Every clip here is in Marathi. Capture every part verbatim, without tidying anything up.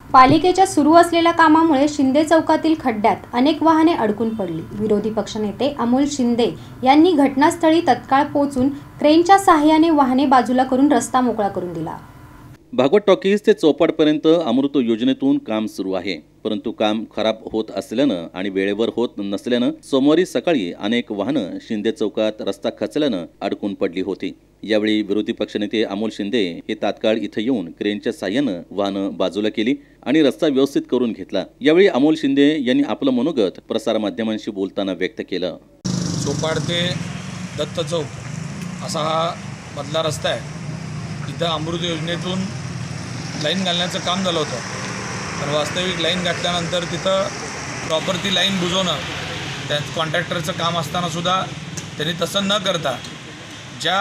पालिकेच्या सुरू असलेल्या कामामुळे शिंदे चौकातील खड्ड्यात अनेक वाहने अडकून पडली। विरोधी पक्षनेते अमोल शिंदे यांनी घटनास्थळी तत्काळ पोहोचून क्रेनच्या सहाय्याने वाहने बाजूला करून रस्ता मोकळा करून दिला। भागवत टॉकीज ते चौपाटपर्यंत अमृत योजनेतून काम सुरू आहे, परंतु काम खराब होत असल्यानं आणि वेळेवर होत नसल्यानं सोमवारी सकाळी अनेक वाहनं शिंदे चौकात रस्ता खचल्यानं अडकून पडली होती। यावेळी विरोधी पक्षनेते अमोल शिंदे हे तात्काळ इथं येऊन क्रेनच्या साह्यानं वाहनं बाजूला केली आणि रस्ता व्यवस्थित करून घेतला। यावेळी अमोल शिंदे यांनी आपलं मनोगत प्रसार माध्यमांशी बोलताना व्यक्त केलं। चौपाट ते दत्त चौक असा हा मधला रस्ता आहे। इथं अमृत योजनेतून लाईन घालण्याचं काम झालं होतं, पण वास्तविक लाईन घातल्यानंतर तिथं प्रॉपर ती लाईन बुजवणं त्या कॉन्ट्रॅक्टरचं काम असतानासुद्धा त्यांनी तसं न करता ज्या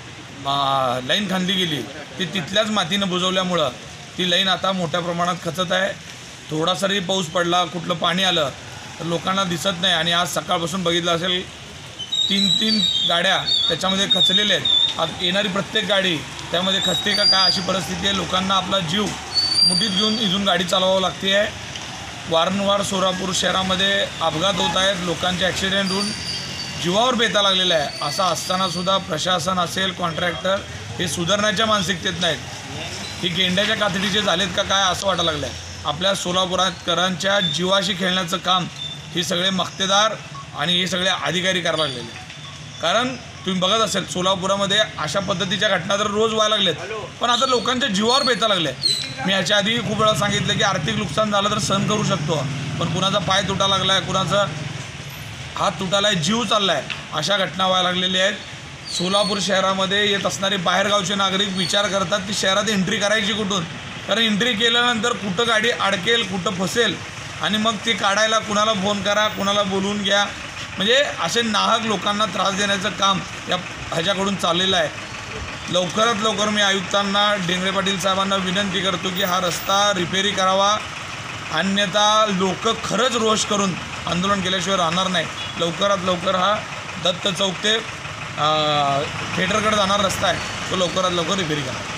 लाईन खांदली गेली ती तिथल्याच मातीनं बुजवल्यामुळं ती लाईन आता मोठ्या प्रमाणात खचत आहे। थोडासाही पाऊस पडला, कुठलं पाणी आलं तर लोकांना दिसत नाही आणि आज सकाळपासून बघितलं असेल तीन तीन गाड्या त्याच्यामध्ये खचलेल्या आहेत। आज येणारी प्रत्येक गाडी त्यामध्ये खचते का काय अशी परिस्थिती आहे। लोकांना आपला जीव मुठीत घेऊन इथून गाडी चालवावं लागते आहे। वारंवार सोलापूर शहरामध्ये अपघात होत आहेत, लोकांचे ॲक्सिडेंट होऊन जीवावर बेता लागलेला आहे। असं असतानासुद्धा प्रशासन असेल, कॉन्ट्रॅक्टर हे सुधारण्याच्या मानसिकतेत नाहीत। ही गेंड्याच्या कातडीचे झालेत का काय असं वाटायला लागलं आहे। आपल्या सोलापुराकरांच्या जीवाशी खेळण्याचं काम हे सगळे मक्तेदार आणि हे सगळे अधिकारी करायला लागलेले। कारण तुम्ही बघत असेल सोलापुरामध्ये अशा पद्धतीच्या घटना तर रोज व्हायला लागल्यात, पण आता लोकांच्या जीवावर बेता लागले। मी याच्या आधी खूप वेळा सांगितलं की आर्थिक नुकसान झालं तर सहन करू शकतो, पण कुणाचा पाय तुटा लागला आहे, कुणाचा हात तुटाला आहे, जीव चालला आहे, अशा घटना व्हायला लागलेल्या आहेत। सोलापूर शहरामध्ये येत असणारे बाहेरगावचे नागरिक विचार करतात की शहरात एंट्री करायची कुठून, कारण एंट्री केल्यानंतर कुठं गाडी अडकेल, कुठं फसेल आणि मग ते काढायला कुणाला फोन करा, कुणाला बोलवून घ्या, म्हणजे असे नाहक लोकांना त्रास देण्याचं काम या ह्याच्याकडून चाललेलं आहे। लवकरात लवकर मी आयुक्तांना, डेंगरे पाटील साहेबांना विनंती करतो की हा रस्ता रिपेरी करावा, अन्यथा लोक खरंच रोष करून आंदोलन केल्याशिवाय राहणार नाही। लवकरात लवकर हा दत्त चौक ते थिएटरकडे जाणारा रस्ता आहे तो लवकरात लवकर रिपेरी करा।